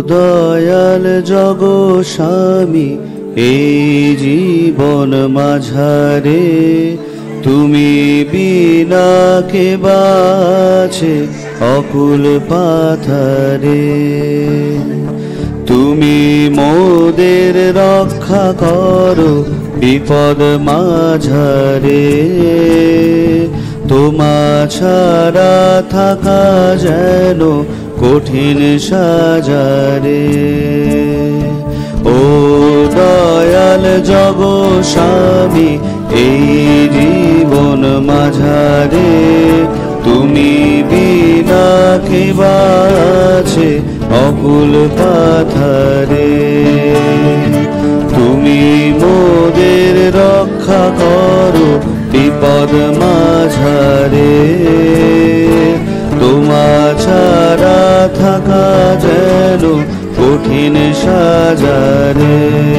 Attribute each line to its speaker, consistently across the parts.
Speaker 1: দয়াল জগস্বামী এই জীবন মাঝারে তুমি বিনা কে বাছে অকুল পাথারে। তুমি মোদের রক্ষা করো বিপদ মাঝারে, তোমা ছাড়া থাকা যেন কঠিন সাজারে। ও দয়াল জগস্বামী এই জীবন মাঝারে তুমি বিনা কে বাছে অকুল পাথারে। তুমি মোদের রক্ষা করো বিপদ মাঝারে, তোমা ছাড়া থাকা যেন কঠিন সাজারে।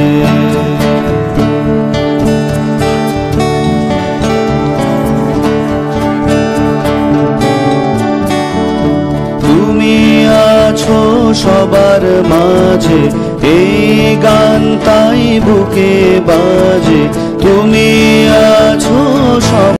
Speaker 1: তুমি আছো সবার মাঝে, এই গান তাই বুকে বাজে। তুমি আছো